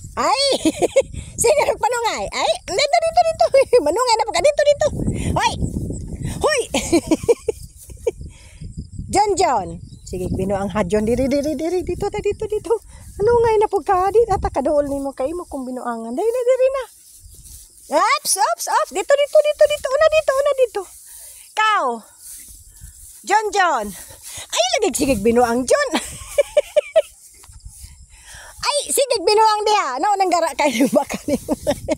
Ay, sige panungay. Ay, dito. Manungay na pagka dito. Hoy. Hoy. John. Sige, binuang hadyon diri dito. Manungay na pagka di ata kaduol nimo kay mo kung binuangan. Diri na. Ops. Dito. Una dito. Kau. John. Ay, lagig sige binuang John. Ay, sige binuang dia. No, nang gara kay baka nimo.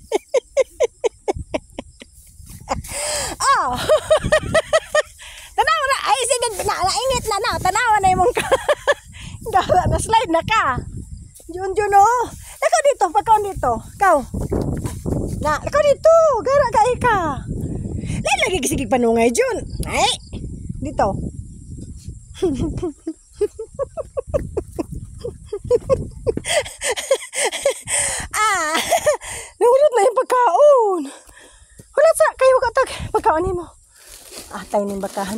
Oh. Tanaw na. Ay, sige naingit na. Tanawa na imong ka. Gara na slide na ka. John oh. Lakaw dito, pagkaon dito. Kau. Na, lakaw dito. Gara kay ka. Lagi sige panungay John. Ay. Dito. Nahulot na yung pagkaon. Hulat sa kayo katag pagkaon nimo. Atay ning bakahan.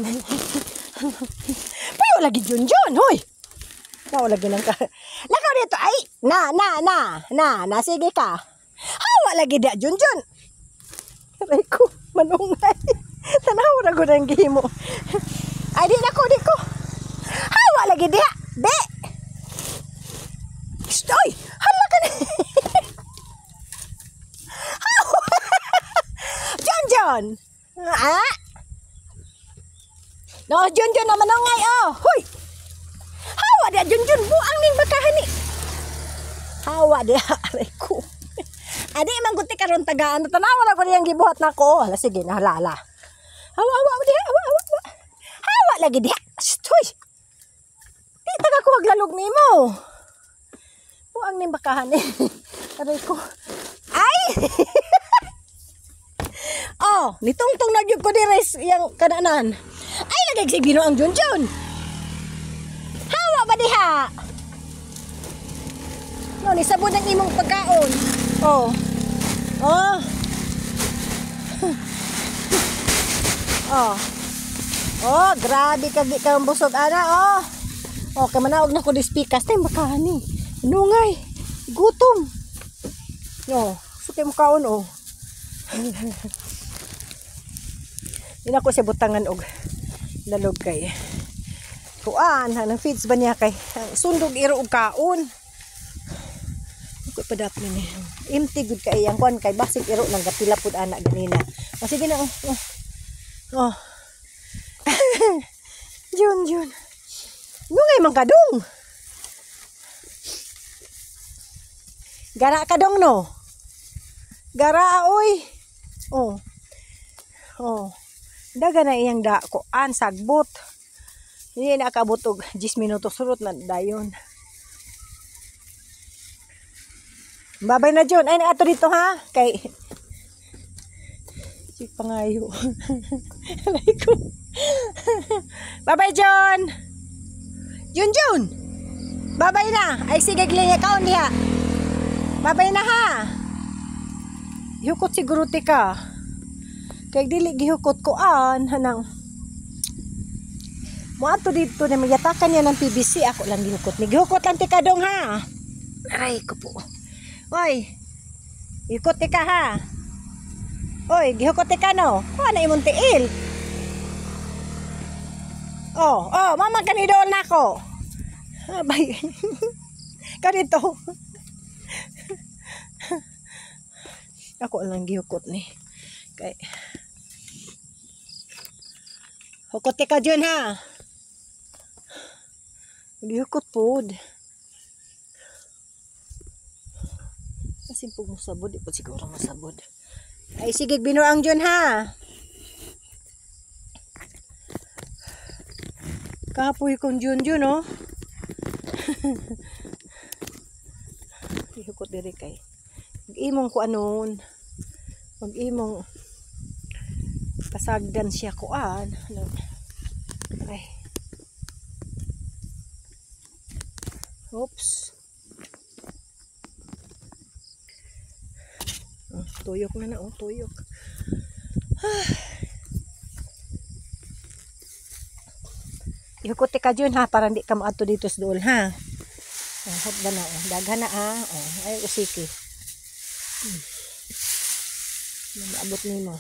Payo lagi John. Hoy. Payo lagi nang ka. Lakaw dito ay. Na sige ka. Hawa lagi dia John. Aray ko manungay. Tanaw ra gud ang gihimo. Ay di ko. Hawa lagi dia. Be. Stoy. Hala ka na. John. No, John na manungay oh. Hoy. Hawa dia John buang ning bakahan ni. Hawa dia aray ko. Adi man guti karon tagaan tanaw ra ko yang gibuhat nako. Hala sige na hala. Hawa dia. Hawa lagi dia. Stoy. Di taga ko maglalog nimo. Buang ning bakahan ni. Aray ko. Ay. Oh, nitungtong na gyud ko dires yang kananan. Ay lagay si Bino ang John. Hawa ba diha? No, ni sabon ang imong pagkaon. Oh. Oh, grabe ka di ka busog ana oh. Oh, kamanaog na ko di speakers tay makani. Nungay. Gutom. No, sukay mo kaon oh. Ina ko siya butangan og lalog kay kuan hanang feeds ba niya kay sundog iro og kaon ko padap ni empty good kay ang kuan kay basig iro nang gatila pud ana ganina o sige na oh. Jun nungay man kadong gara kadong no gara oy oh daga na iyang dako an sagbot hindi na akabot og 10 minutos surot na dayon babay na John ay ato dito ha kay si pangayo babay John babay na ay sige glinya kaon diha babay na ha hukot siguro ka kay dili gihukot ko hanang mo ato dito na magyatakan niya ng PVC ako lang gihukot ni gihukot lang ti kadong ha aray ko po oy hukot ti ka ha oy gihukot ti ka no na imong tiil oh mama kanidol na ko abay kanito ako lang gihukot ni kay hukot ka dyan ha gihukot pod kasi pag masabod di po siguro masabod ay sige binuang dyan ha kapoy kong dyan oh gihukot diri kay mag-imong ko anon mag-imong pasagdan siya kuan ay oops tuyok na tuyok ihukuti ka dyan ha para hindi ka maato dito sa dool ha hot ba na daghan na ay usiki Maabot nimo.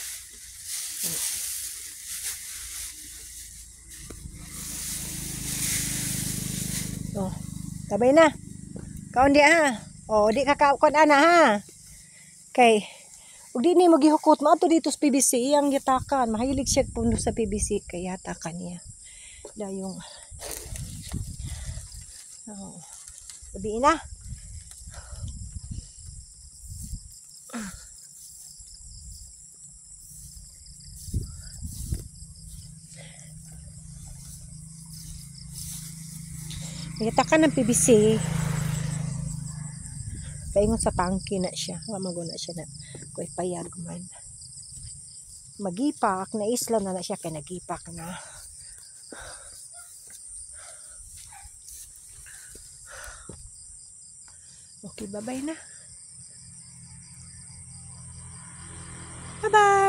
Oh, tabay na. Kaon di ha. Oh, di ka kaon ana ha. Kay ug di ni magihukot mo ato dito sa PBC iyang gitakan. Mahilig siya puno sa PBC kay yatakan niya. Dayong. Oh. Gabi na. Gitakan ng PBC. Paingon sa tangke na siya. Maguna siya na kuy payag man. Magipak na isla na siya kay nagipak na. Okay, bye-bye na. Bye-bye.